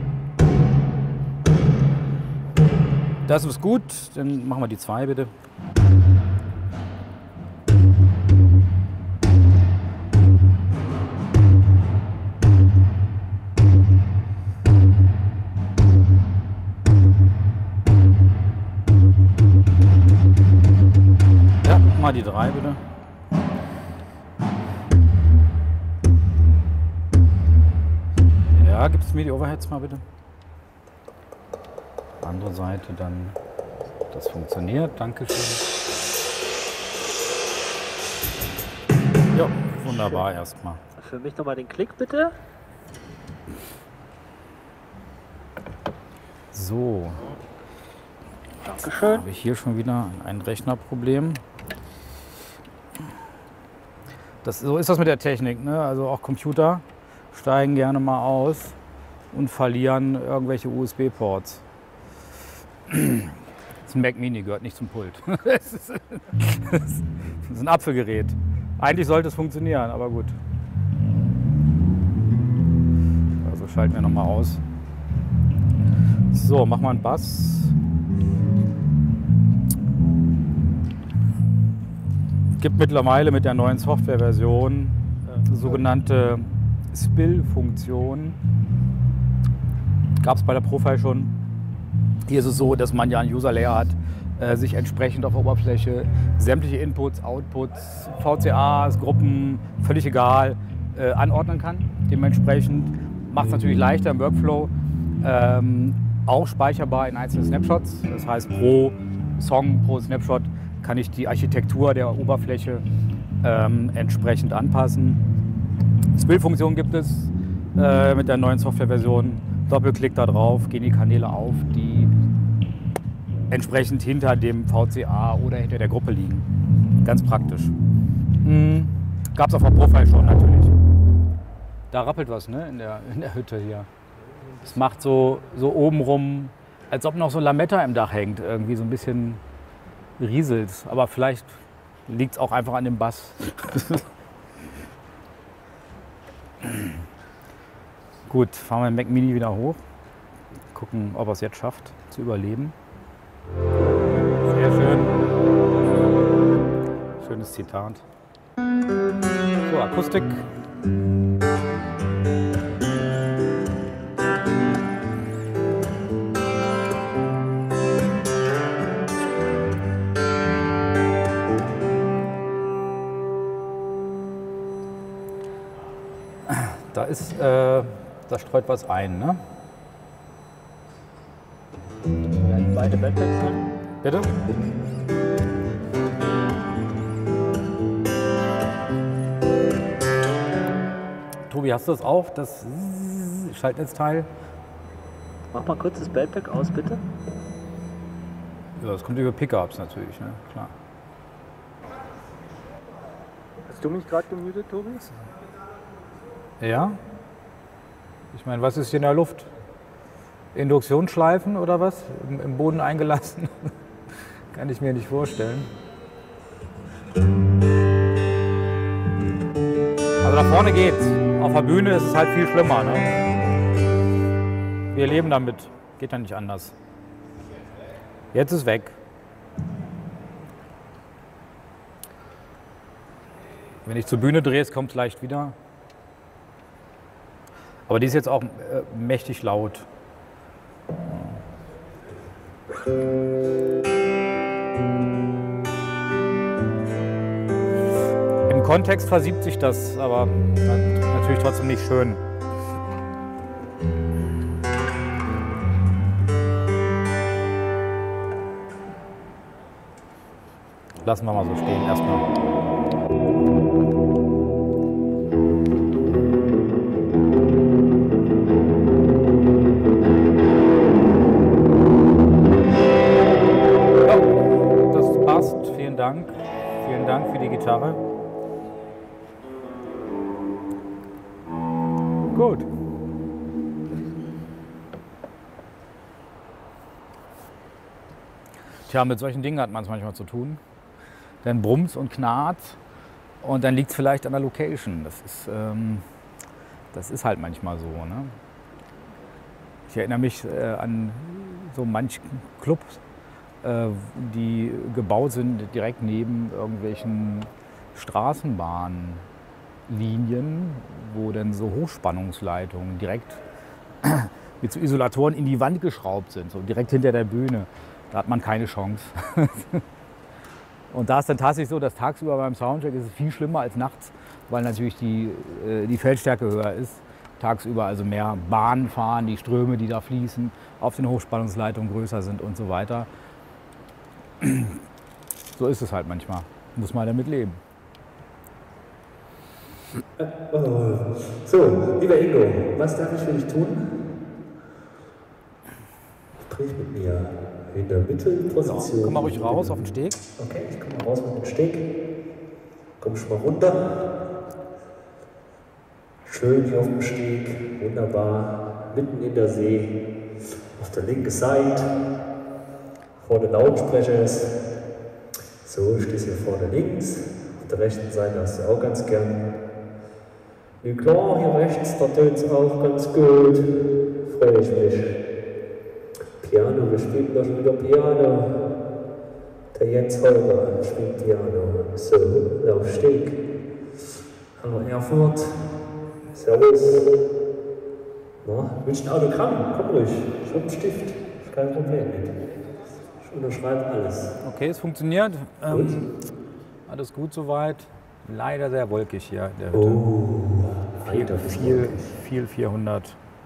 Das ist gut, dann machen wir die 2 bitte. Ja, mal die 3 bitte. Ja, gibst du mir die Overheads mal bitte? Andere Seite dann. Das funktioniert, dankeschön. Ja, wunderbar erstmal. Für mich nochmal den Klick bitte. So, Dankeschön. habe ich hier schon wieder ein Rechnerproblem. So ist das mit der Technik, ne? Also auch Computer steigen gerne mal aus und verlieren irgendwelche USB-Ports. Das ist ein Mac Mini, gehört nicht zum Pult. Das ist ein Apfelgerät. Eigentlich sollte es funktionieren, aber gut. Also schalten wir nochmal aus. So, machen wir einen Bass. Es gibt mittlerweile mit der neuen Softwareversion sogenannte Spill-Funktion. Gab es bei der Profile schon. Hier ist es so, dass man ja einen User-Layer hat, sich entsprechend auf der Oberfläche sämtliche Inputs, Outputs, VCAs, Gruppen, völlig egal, anordnen kann. Dementsprechend macht es natürlich leichter im Workflow. Auch speicherbar in einzelne Snapshots. Das heißt, pro Song, pro Snapshot kann ich die Architektur der Oberfläche entsprechend anpassen. Spill-Funktion gibt es mit der neuen Softwareversion. Doppelklick da drauf, gehen die Kanäle auf, die entsprechend hinter dem VCA oder hinter der Gruppe liegen. Ganz praktisch. Gab es auf der Profile schon natürlich. Da rappelt was, ne, in der Hütte hier. Es macht so obenrum, als ob noch so Lametta im Dach hängt, irgendwie so ein bisschen rieselt. Aber vielleicht liegt es auch einfach an dem Bass. Gut, fahren wir den Mac Mini wieder hoch. Gucken, ob er es jetzt schafft, zu überleben. Sehr schön. Schönes Zitat. So, Akustik. Da streut was ein, ne? Beide Backpacks an. Bitte? Tobi, hast du das auch, das Schaltnetzteil? Mach mal kurz das Backpack aus, bitte. Ja, das kommt über Pickups natürlich, ne? Klar. Hast du mich gerade gemutet, Tobi? Ja? Ich meine, was ist hier in der Luft? Induktionsschleifen oder was? Im Boden eingelassen? Kann ich mir nicht vorstellen. Also da vorne geht's. Auf der Bühne ist es halt viel schlimmer. Ne? Wir leben damit. Geht ja nicht anders. Jetzt ist weg. Wenn ich zur Bühne drehe, kommt es leicht wieder. Aber die ist jetzt auch mächtig laut. Im Kontext versiebt sich das, aber natürlich trotzdem nicht schön. Lassen wir mal so stehen erstmal. Vielen Dank für die Gitarre. Gut. Tja, mit solchen Dingen hat man es manchmal zu tun. Dann brummt's und knarrt und dann liegt es vielleicht an der Location. Das ist halt manchmal so. Ne? Ich erinnere mich an so manch Clubs, die gebaut sind direkt neben irgendwelchen Straßenbahnlinien, wo dann so Hochspannungsleitungen direkt mit so Isolatoren in die Wand geschraubt sind, so direkt hinter der Bühne. Da hat man keine Chance. Und da ist dann tatsächlich so, dass tagsüber beim Soundcheck ist es viel schlimmer als nachts, weil natürlich die Feldstärke höher ist. tagsüber also mehr Bahn fahren, die Ströme, die da fließen, auf den Hochspannungsleitungen größer sind und so weiter. So ist es halt manchmal. Muss man damit leben. So, lieber Ingo, was darf ich für dich tun? Sprich mit mir in der Mittelposition. Komm mal ruhig raus auf den Steg. Okay, ich komme raus mit dem Steg. Komm schon mal runter. Schön hier auf dem Steg, wunderbar, mitten in der See, auf der linken Seite, vor den Lautsprechers. So, stehst hier vorne links, auf der rechten Seite hast du auch ganz gern. Ja klar, hier rechts, da tönt es auch ganz gut, freue ich mich. Piano, wir spielen doch schon wieder Piano. Der Jens Holger spielt Piano. So, auf Steg. Hallo Erfurt. Servus. Na, willst du ein Autogramm? Komm ruhig. Ich hab einen Stift. Ist kein Problem mit. Ich unterschreibe alles. Okay, es funktioniert. Alles gut soweit. Leider sehr wolkig hier in der Hütte. Viel 400.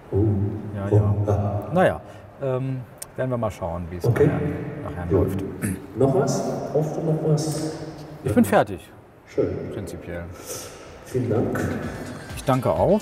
Ja. Naja, werden wir mal schauen, wie es nachher läuft. Noch was? Brauchst du noch was? Ich bin fertig. Schön. Prinzipiell. Vielen Dank. Ich danke auch.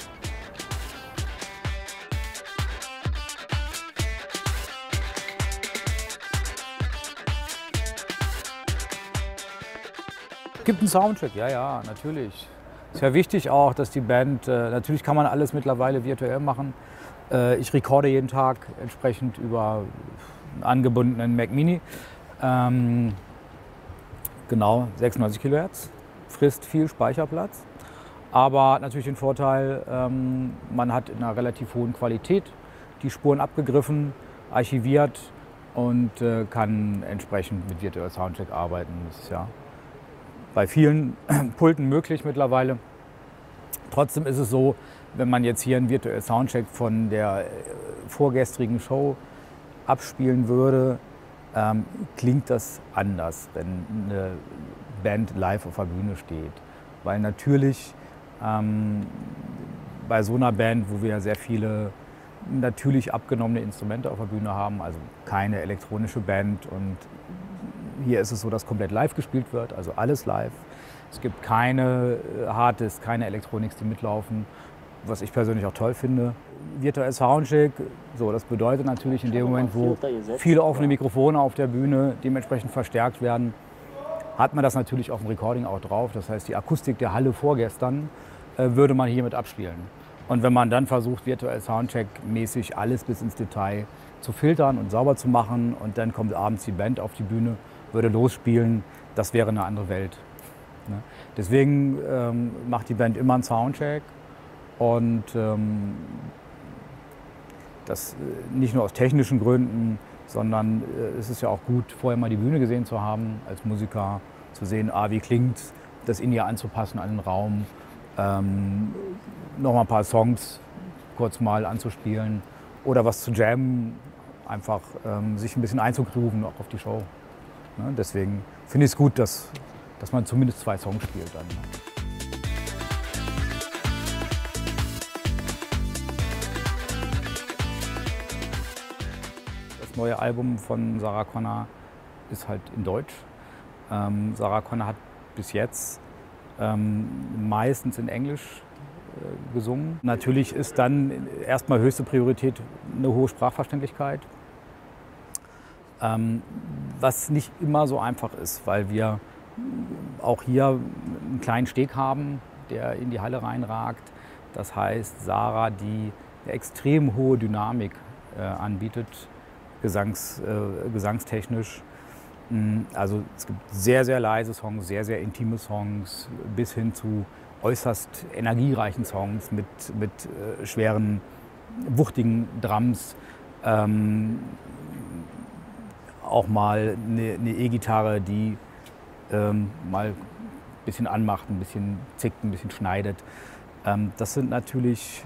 Es gibt einen Soundtrack, ja, natürlich. Es wäre wichtig auch, dass die Band, natürlich kann man alles mittlerweile virtuell machen. Ich recorde jeden Tag entsprechend über einen angebundenen Mac Mini. Genau, 96 Kilohertz, frisst viel Speicherplatz. Aber natürlich den Vorteil, man hat in einer relativ hohen Qualität die Spuren abgegriffen, archiviert und kann entsprechend mit Virtual Soundcheck arbeiten. Das ist ja bei vielen Pulten möglich mittlerweile. Trotzdem ist es so, wenn man jetzt hier einen Virtual Soundcheck von der vorgestrigen Show abspielen würde, klingt das anders, wenn eine Band live auf der Bühne steht. Weil natürlich bei so einer Band, wo wir sehr viele natürlich abgenommene Instrumente auf der Bühne haben, also keine elektronische Band, und hier ist es so, dass komplett live gespielt wird, also alles live. Es gibt keine Harddisk, keine Elektronics, die mitlaufen, was ich persönlich auch toll finde. Virtual Soundcheck, so, das bedeutet natürlich in dem Moment, wo viele offene Mikrofone auf der Bühne dementsprechend verstärkt werden, hat man das natürlich auf dem Recording auch drauf. Das heißt, die Akustik der Halle vorgestern würde man hiermit abspielen. Und wenn man dann versucht, Virtual Soundcheck mäßig alles bis ins Detail zu filtern und sauber zu machen, und dann kommt abends die Band auf die Bühne, würde losspielen, das wäre eine andere Welt. Ne? Deswegen macht die Band immer einen Soundcheck, und das nicht nur aus technischen Gründen, sondern es ist ja auch gut, vorher mal die Bühne gesehen zu haben, als Musiker zu sehen, wie klingt das in ihr anzupassen an den Raum, noch mal ein paar Songs kurz mal anzuspielen oder was zu jammen, einfach sich ein bisschen einzugrooven auch auf die Show. Ne? Deswegen finde ich es gut, dass man zumindest 2 Songs spielt dann. Das neue Album von Sarah Connor ist halt in Deutsch. Sarah Connor hat bis jetzt meistens in Englisch gesungen. Natürlich ist dann erstmal höchste Priorität eine hohe Sprachverständlichkeit, was nicht immer so einfach ist, weil wir auch hier einen kleinen Steg haben, der in die Halle reinragt. Das heißt, Sarah, die eine extrem hohe Dynamik anbietet, gesangstechnisch. Also es gibt sehr, sehr leise Songs, sehr, sehr intime Songs, bis hin zu äußerst energiereichen Songs mit schweren, wuchtigen Drums. Auch mal eine E-Gitarre, die mal ein bisschen anmacht, ein bisschen zickt, ein bisschen schneidet. Das sind natürlich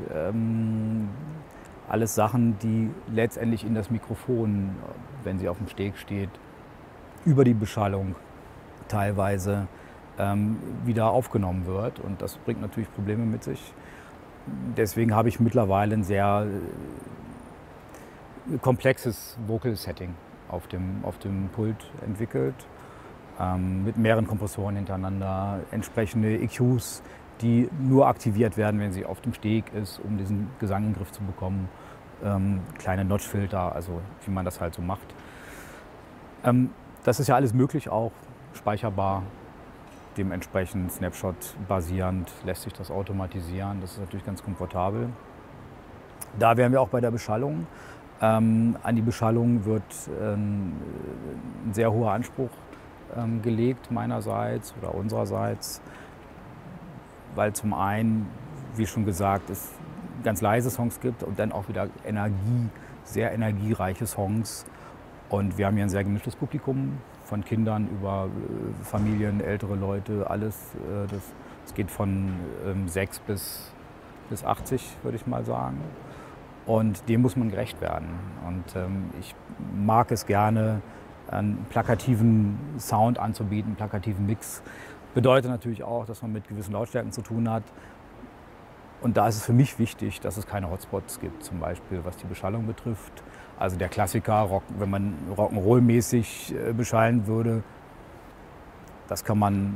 alles Sachen, die letztendlich in das Mikrofon, wenn sie auf dem Steg steht, über die Beschallung teilweise wieder aufgenommen wird. Und das bringt natürlich Probleme mit sich. deswegen habe ich mittlerweile ein sehr komplexes Vocal Setting auf dem Pult entwickelt, mit mehreren Kompressoren hintereinander, entsprechende EQs, die nur aktiviert werden, wenn sie auf dem Steg ist, um diesen Gesang in den Griff zu bekommen. Kleine Notch-Filter, also wie man das halt so macht. Das ist ja alles möglich, auch speicherbar, dementsprechend Snapshot-basierend lässt sich das automatisieren. Das ist natürlich ganz komfortabel. Da wären wir auch bei der Beschallung. An die Beschallung wird ein sehr hoher Anspruch gelegt meinerseits oder unsererseits, weil zum einen, wie schon gesagt, es ganz leise Songs gibt und dann auch wieder sehr energiereiche Songs. Und wir haben hier ein sehr gemischtes Publikum, von Kindern über Familien, ältere Leute, alles. Das geht von 6 bis 80, würde ich mal sagen. Und dem muss man gerecht werden. Und ich mag es gerne, einen plakativen Sound anzubieten, einen plakativen Mix. Bedeutet natürlich auch, dass man mit gewissen Lautstärken zu tun hat. Und da ist es für mich wichtig, dass es keine Hotspots gibt, zum Beispiel was die Beschallung betrifft. Also der Klassiker, wenn man Rock'n'Roll-mäßig beschallen würde, das kann man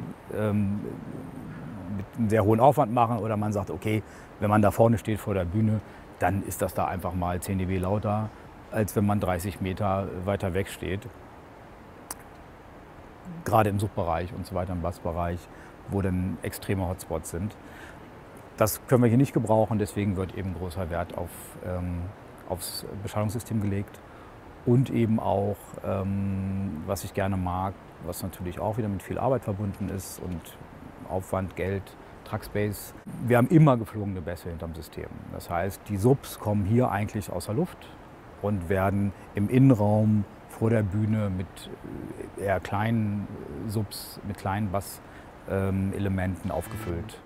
mit einem sehr hohen Aufwand machen. Oder man sagt, okay, wenn man da vorne steht vor der Bühne, dann ist das da einfach mal 10 dB lauter, als wenn man 30 Meter weiter weg steht. Gerade im Subbereich und so weiter, im Bassbereich, wo dann extreme Hotspots sind. Das können wir hier nicht gebrauchen, deswegen wird eben großer Wert aufs Beschallungssystem gelegt. Und eben auch, was ich gerne mag, was natürlich auch wieder mit viel Arbeit verbunden ist und Aufwand, Geld, Truckspace. Wir haben immer geflogene Bässe hinterm System. Das heißt, die Subs kommen hier eigentlich aus der Luft und werden im Innenraum vor der Bühne mit eher kleinen Subs, mit kleinen Basselementen aufgefüllt.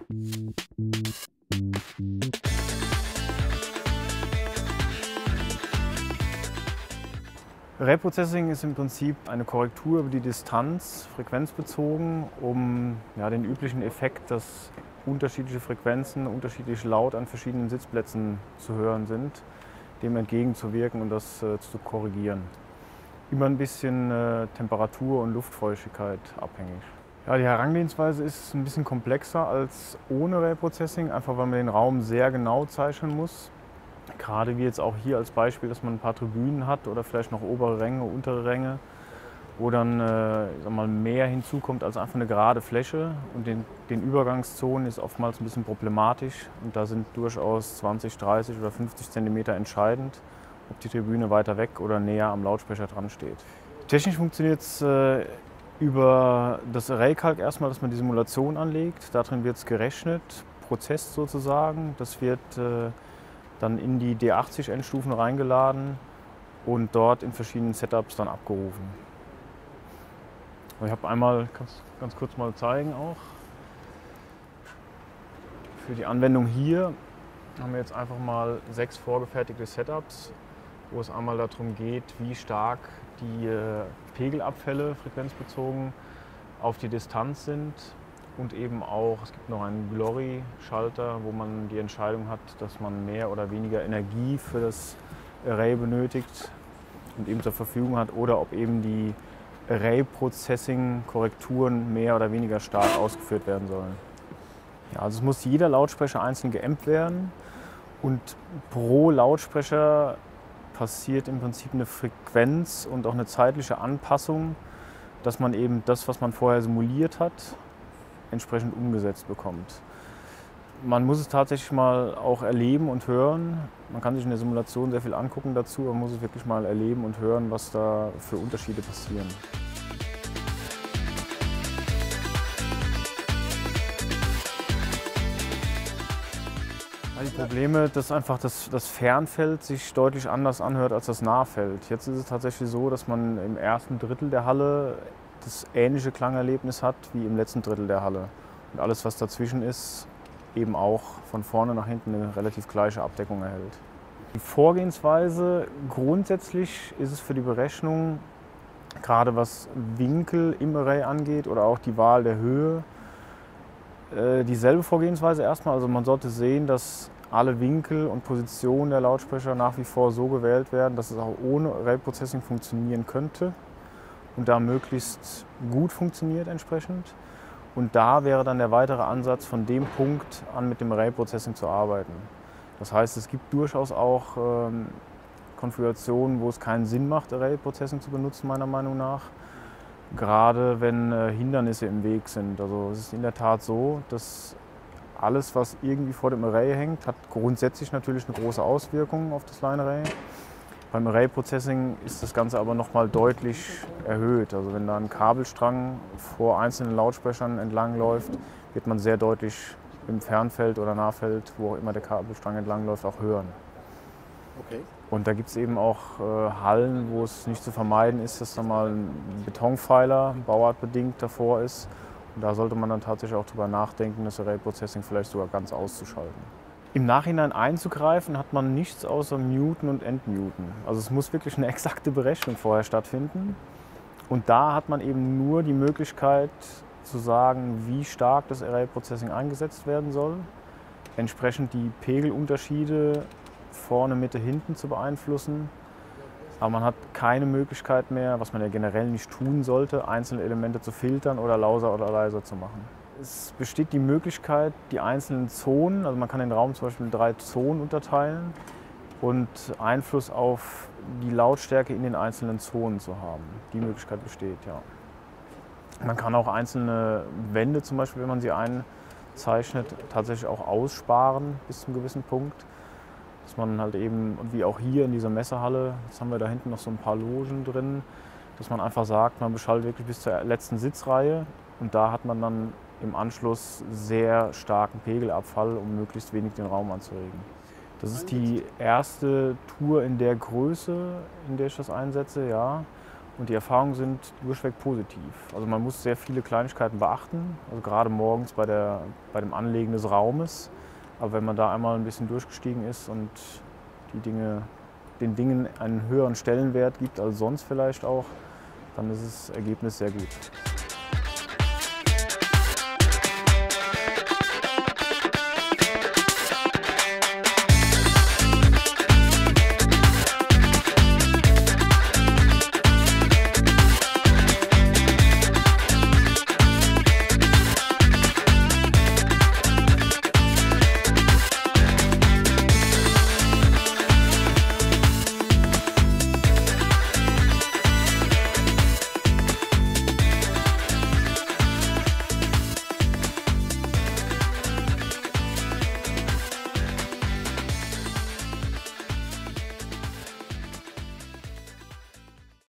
Reprocessing ist im Prinzip eine Korrektur über die Distanz, frequenzbezogen, um den üblichen Effekt, dass unterschiedliche Frequenzen, unterschiedlich laut an verschiedenen Sitzplätzen zu hören sind, dem entgegenzuwirken und das zu korrigieren. Immer ein bisschen Temperatur und Luftfeuchtigkeit abhängig. Ja, die Herangehensweise ist ein bisschen komplexer als ohne Reprocessing, einfach weil man den Raum sehr genau zeichnen muss. Gerade wie jetzt auch hier als Beispiel, dass man ein paar Tribünen hat oder vielleicht noch obere Ränge, untere Ränge, wo dann ich sag mal, mehr hinzukommt als einfach eine gerade Fläche. Und den Übergangszonen ist oftmals ein bisschen problematisch und da sind durchaus 20, 30 oder 50 cm entscheidend, ob die Tribüne weiter weg oder näher am Lautsprecher dran steht. Technisch funktioniert es über das Array-Calc erstmal, dass man die Simulation anlegt. Darin wird es gerechnet, Prozess sozusagen. Das wird dann in die D80-Endstufen reingeladen und dort in verschiedenen Setups dann abgerufen. Ich habe einmal, ganz kurz mal zeigen auch. Für die Anwendung hier haben wir jetzt einfach mal 6 vorgefertigte Setups, wo es einmal darum geht, wie stark die Pegelabfälle frequenzbezogen auf die Distanz sind. Und eben auch, es gibt noch einen Glory-Schalter, wo man die Entscheidung hat, dass man mehr oder weniger Energie für das Array benötigt und eben zur Verfügung hat oder ob eben die Array-Processing-Korrekturen mehr oder weniger stark ausgeführt werden sollen. Ja, also es muss jeder Lautsprecher einzeln geampt werden und pro Lautsprecher passiert im Prinzip eine Frequenz und auch eine zeitliche Anpassung, dass man eben das, was man vorher simuliert hat, entsprechend umgesetzt bekommt. Man muss es tatsächlich mal auch erleben und hören. Man kann sich in der Simulation sehr viel angucken dazu, man muss es wirklich mal erleben und hören, was da für Unterschiede passieren. Die Probleme, dass einfach das Fernfeld sich deutlich anders anhört als das Nahfeld. Jetzt ist es tatsächlich so, dass man im ersten Drittel der Halle das ähnliche Klangerlebnis hat wie im letzten Drittel der Halle. Und alles, was dazwischen ist, eben auch von vorne nach hinten eine relativ gleiche Abdeckung erhält. Die Vorgehensweise, grundsätzlich ist es für die Berechnung, gerade was Winkel im Array angeht oder auch die Wahl der Höhe, dieselbe Vorgehensweise erstmal. Also man sollte sehen, dass alle Winkel und Positionen der Lautsprecher nach wie vor so gewählt werden, dass es auch ohne Array Processing funktionieren könnte und da möglichst gut funktioniert entsprechend. Und da wäre dann der weitere Ansatz, von dem Punkt an mit dem Array Processing zu arbeiten. Das heißt, es gibt durchaus auch Konfigurationen, wo es keinen Sinn macht, Array Processing zu benutzen, meiner Meinung nach. Gerade wenn Hindernisse im Weg sind. Also es ist in der Tat so, dass alles, was irgendwie vor dem Array hängt, hat grundsätzlich natürlich eine große Auswirkung auf das Line Array. Beim Array Processing ist das Ganze aber nochmal deutlich erhöht. Also wenn da ein Kabelstrang vor einzelnen Lautsprechern entlang läuft, wird man sehr deutlich im Fernfeld oder Nahfeld, wo auch immer der Kabelstrang entlang läuft, auch hören. Okay. Und da gibt es eben auch Hallen, wo es nicht zu vermeiden ist, dass da mal ein Betonpfeiler bauartbedingt davor ist. Und da sollte man dann tatsächlich auch drüber nachdenken, das Array Processing vielleicht sogar ganz auszuschalten. Im Nachhinein einzugreifen hat man nichts außer Muten und Entmuten. Also es muss wirklich eine exakte Berechnung vorher stattfinden. Und da hat man eben nur die Möglichkeit zu sagen, wie stark das Array Processing eingesetzt werden soll. Entsprechend die Pegelunterschiede vorne, Mitte, hinten zu beeinflussen. Aber man hat keine Möglichkeit mehr, was man ja generell nicht tun sollte, einzelne Elemente zu filtern oder lauter oder leiser zu machen. Es besteht die Möglichkeit, die einzelnen Zonen, also man kann den Raum zum Beispiel in 3 Zonen unterteilen und Einfluss auf die Lautstärke in den einzelnen Zonen zu haben. Die Möglichkeit besteht, ja. Man kann auch einzelne Wände, zum Beispiel, wenn man sie einzeichnet, tatsächlich auch aussparen bis zu einem gewissen Punkt. Dass man halt eben, wie auch hier in dieser Messehalle, jetzt haben wir da hinten noch so ein paar Logen drin, dass man einfach sagt, man beschallt wirklich bis zur letzten Sitzreihe und da hat man dann im Anschluss sehr starken Pegelabfall, um möglichst wenig den Raum anzuregen. Das ist die erste Tour in der Größe, in der ich das einsetze, ja. Und die Erfahrungen sind durchweg positiv. Also man muss sehr viele Kleinigkeiten beachten, also gerade morgens bei dem Anlegen des Raumes. Aber wenn man da einmal ein bisschen durchgestiegen ist und den Dingen einen höheren Stellenwert gibt als sonst vielleicht auch, dann ist das Ergebnis sehr gut.